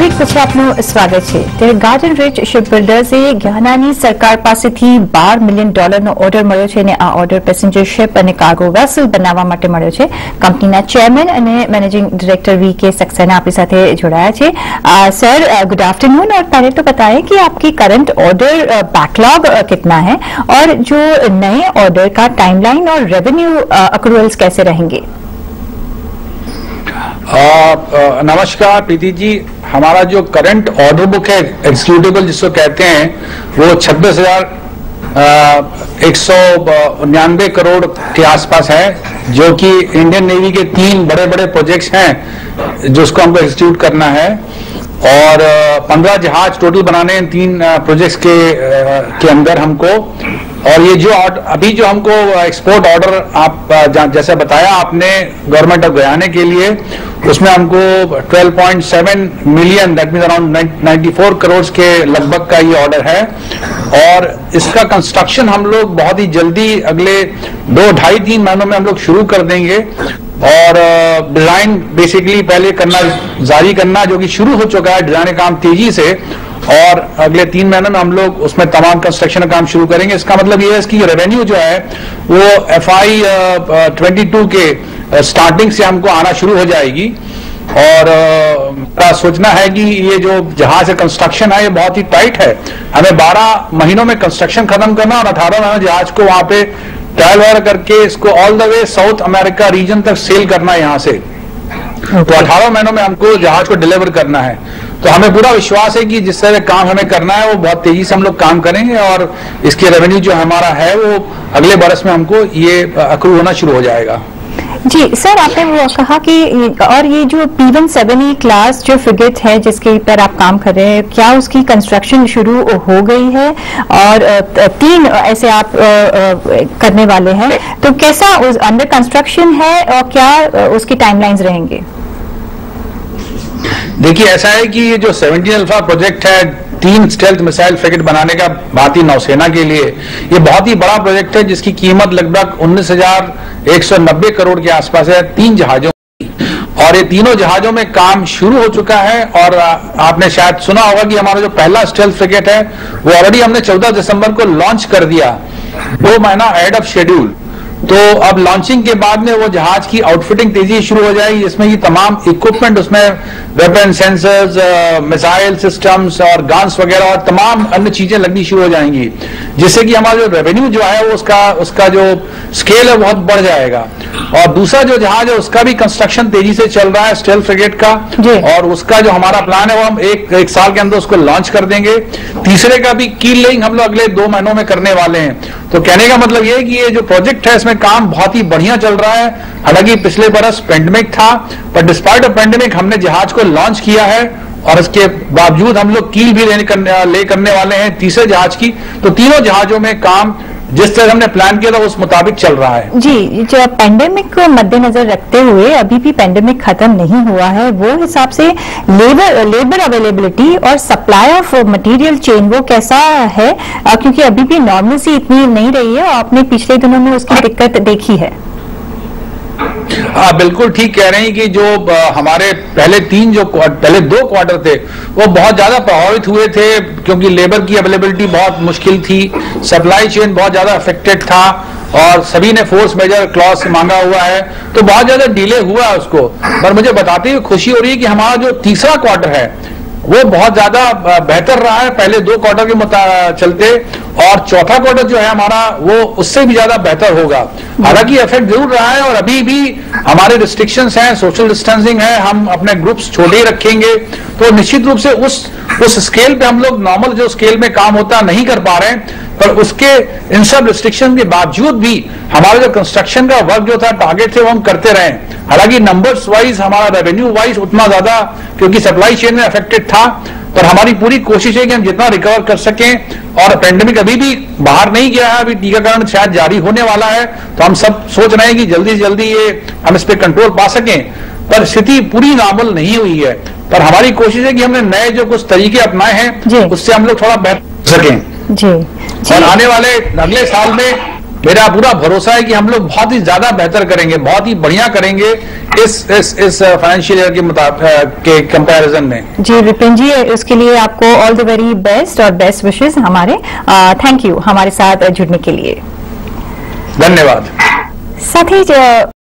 હાર્દિક પછી આપનું સ્વાગત છે। ત્યારે ગાર્ડન રીચ શિપ બિલ્ડર્સે ગયાનાની સરકાર પાસેથી $12 મિલિયન ઓર્ડર મળ્યો છે અને આ ઓર્ડર પેસેન્જર શિપ અને કાર્ગો વેસલ બનાવવા માટે મળ્યો છે। કંપનીના ચેરમેન અને મેનેજિંગ डायरेक्टर वीके सक्सेना आपकी साथ जोड़ाया है। Sir good afternoon. और पहले तो बताएं कि आपकी करंट ऑर्डर बैकलॉग कितना है और जो नए ऑर्डर का टाइमलाइन और रेवेन्यू अक्रूवल्स कैसे रहेंगे। नमस्कार प्रीति जी, हमारा जो करंट ऑर्डर बुक है एक्सिक्यूटिबल जिसको कहते हैं वो 26,199 करोड़ के आसपास है, जो कि इंडियन नेवी के 3 बड़े बड़े प्रोजेक्ट्स हैं जिसको हमको एक्सिक्यूट करना है और 15 जहाज टोटल बनाने हैं 3 प्रोजेक्ट्स के अंदर हमको। और ये जो अभी जो हमको एक्सपोर्ट ऑर्डर आप जैसे बताया आपने गवर्नमेंट ऑफ गयाना के लिए, उसमें हमको 12.7 million that mean around 94 crore के लगभग का ये ऑर्डर है। और इसका कंस्ट्रक्शन हम लोग बहुत ही जल्दी अगले 2-2.5-3 महीनों में हम लोग शुरू कर देंगे और डिजाइन बेसिकली पहले करना जारी करना जो कि शुरू हो चुका है डिजाइन का काम तेजी से, और अगले 3 महीनों में हम लोग उसमें तमाम कंस्ट्रक्शन का काम शुरू करेंगे। इसका मतलब ये है कि रेवेन्यू जो है वो FY 22 के स्टार्टिंग से हमको आना शुरू हो जाएगी। और सोचना है कि ये जो जहाज का कंस्ट्रक्शन है ये बहुत ही टाइट है, हमें 12 महीनों में कंस्ट्रक्शन खत्म करना और 18 महीनों जहाज को वहां पे ट्रायल वायर करके इसको all the way South America region तक सेल करना है यहाँ से। तो 18 महीनों में हमको जहाज को डिलीवर करना है। तो हमें पूरा विश्वास है कि जिस तरह काम हमें करना है वो बहुत तेजी से हम लोग काम करेंगे और इसके रेवेन्यू जो हमारा है वो अगले बरस में हमको ये अक्रू होना शुरू हो जाएगा। जी सर, आपने वो कहा कि और ये जो P-170 क्लास जो फ्रिगेट है जिसके ऊपर आप काम कर रहे हैं, क्या उसकी कंस्ट्रक्शन शुरू हो गई है? और 3 ऐसे आप करने वाले हैं, तो कैसा अंडर कंस्ट्रक्शन है और क्या उसकी टाइमलाइंस रहेंगे? देखिए ऐसा है कि ये जो 17 अल्फा प्रोजेक्ट है 3 स्टेल्थ मिसाइल फ्रिगेट बनाने का भारतीय नौसेना के लिए, ये बहुत ही बड़ा प्रोजेक्ट है जिसकी कीमत लगभग 19,190 करोड़ के आसपास है 3 जहाजों की। और ये तीनों जहाजों में काम शुरू हो चुका है। और आपने शायद सुना होगा कि हमारा जो पहला स्टेल्थ फ्रिगेट है वो ऑलरेडी हमने 14 दिसंबर को लॉन्च कर दिया, 2 महीना अहेड ऑफ शेड्यूल। तो अब लॉन्चिंग के बाद में वो जहाज की आउटफिटिंग तेजी शुरू हो जाएगी, जिसमें ये तमाम इक्विपमेंट उसमें वेपन सेंसर्स, मिसाइल सिस्टम्स और गन्स वगैरह और तमाम अन्य चीजें लगनी शुरू हो जाएंगी, जिससे कि हमारा जो रेवेन्यू जो है वो उसका जो स्केल है बहुत बढ़ जाएगा। और दूसरा जो जहाज है उसका भी कंस्ट्रक्शन तेजी से चल रहा है स्टेल्थ फ्रिगेट का, और उसका जो हमारा प्लान है वो हम एक साल के अंदर उसको लॉन्च कर देंगे। तीसरे का भी कील लेइंग हम लोग अगले 2 महीनों में करने वाले हैं। तो कहने का मतलब ये है कि ये जो प्रोजेक्ट है इसमें काम बहुत ही बढ़िया चल रहा है। हालांकि पिछले बरस पेंडेमिक था, पर डिस्पाइट ऑफ पेंडेमिक हमने जहाज को लॉन्च किया है और इसके बावजूद हम लोग कील भी ले करने वाले हैं तीसरे जहाज की। तो तीनों जहाजों में काम जिस तरह हमने प्लान किया था उस मुताबिक चल रहा है। जी, जो पेंडेमिक को मद्देनजर रखते हुए अभी भी पेंडेमिक खत्म नहीं हुआ है, वो हिसाब से लेबर अवेलेबिलिटी और सप्लाई ऑफ मटेरियल चेन वो कैसा है? क्योंकि अभी भी नॉर्मलसी इतनी नहीं रही है और आपने पिछले दिनों में उसकी दिक्कत देखी है। हाँ बिल्कुल ठीक कह रहे हैं कि जो हमारे पहले 2 क्वार्टर थे वो बहुत ज्यादा प्रभावित हुए थे, क्योंकि लेबर की अवेलेबिलिटी बहुत मुश्किल थी, सप्लाई चेन बहुत ज्यादा अफेक्टेड था और सभी ने फोर्स मेजर क्लॉज मांगा हुआ है, तो बहुत ज्यादा डिले हुआ है उसको। पर मुझे बताते हुए खुशी हो रही है कि हमारा जो तीसरा क्वार्टर है वो बहुत ज्यादा बेहतर रहा है पहले 2 क्वार्टर के चलते, और चौथा क्वार्टर जो है हमारा वो उससे भी ज्यादा बेहतर होगा। हालांकि इफेक्ट जरूर रहा है और अभी भी हमारे रिस्ट्रिक्शंस हैं, सोशल डिस्टेंसिंग है, हम अपने ग्रुप्स छोटे ही रखेंगे। तो निश्चित रूप से उस स्केल पे हम लोग नॉर्मल जो स्केल में काम होता नहीं कर पा रहे हैं, पर उसके इन सब रिस्ट्रिक्शन के बावजूद भी हमारा जो कंस्ट्रक्शन का वर्क जो था टारगेट थे वो हम करते रहे। हालांकि नंबर्स वाइज हमारा रेवेन्यू वाइज उतना ज्यादा क्योंकि सप्लाई चेन में अफेक्टेड था, पर हमारी पूरी कोशिश है कि हम जितना रिकवर कर सकें। और पेंडेमिक अभी भी बाहर नहीं गया है, अभी टीकाकरण शायद जारी होने वाला है, तो हम सब सोच रहे हैं कि जल्दी से जल्दी ये हम इस पे कंट्रोल पा सकें। पर स्थिति पूरी नॉर्मल नहीं हुई है, पर हमारी कोशिश है कि हमने नए जो कुछ तरीके अपनाए हैं उससे हम लोग थोड़ा बेहतर सकें। जी। और आने वाले अगले साल में मेरा पूरा भरोसा है कि हम लोग बहुत ही ज्यादा बेहतर करेंगे, बहुत ही बढ़िया करेंगे इस फाइनेंशियल ईयर के कंपैरिजन में। जी विपिन जी, उसके लिए आपको ऑल द वेरी बेस्ट और बेस्ट विशेस हमारे। थैंक यू हमारे साथ जुड़ने के लिए। धन्यवाद। साथ ही